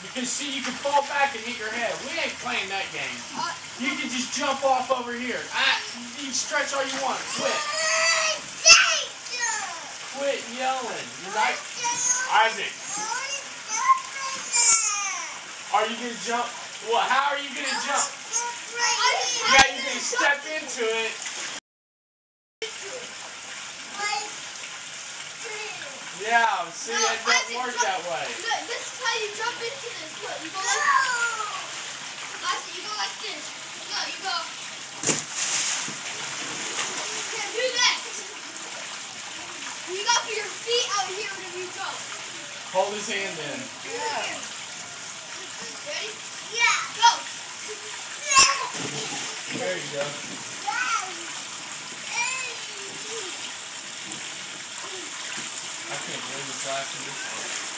Because see, you can fall back and hit your head. We ain't playing that game. You can just jump off over here. You can stretch all you want. Quit. Quit yelling. You're not... Isaac. Are you going to jump? Well, how are you going to jump? Yeah, you're going to step into it. Yeah, see, it doesn't work that way. Look, this is how you jump into this. Look, you go like you go like this. Look, you go. You can't do that. You got to put your feet out here whenever you go. Hold his hand in. Yeah. Ready? Yeah. Go. There you go. I can't believe it's after this one.